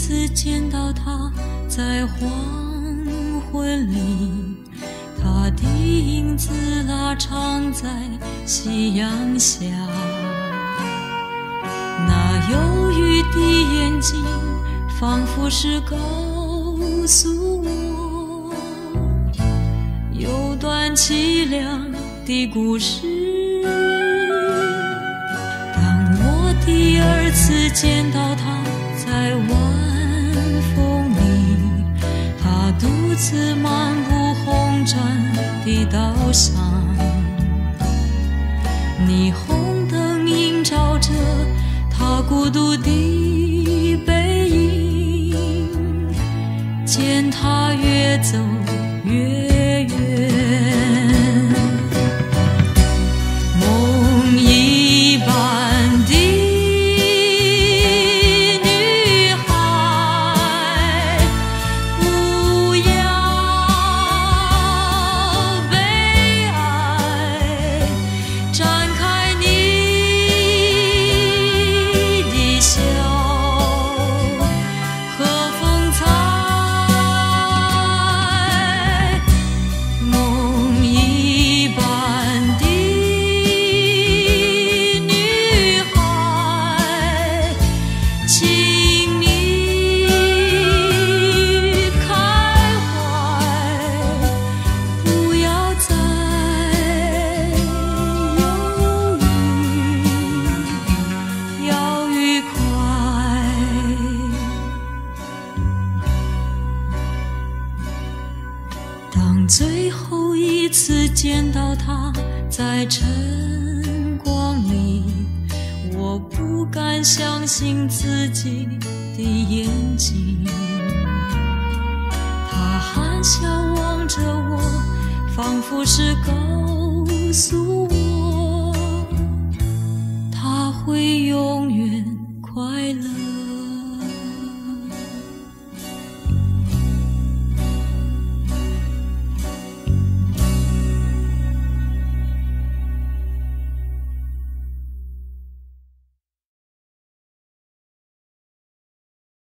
次见到他，在黄昏里，他的影子拉长在夕阳下，那忧郁的眼睛仿佛是告诉我，有段凄凉的故事。当我第二次见到他，在晚风里，他独自漫步红砖的道上，霓虹灯映照着他孤独的背影，见他越走越远。梦一般的女孩，不要悲哀，展开你的笑，和风采。梦一般的女孩，请你开怀，不要再犹豫，要愉快。当最后一次见到他，在晨光里，我不敢相信自己的眼睛。他含笑望着我，仿佛是告诉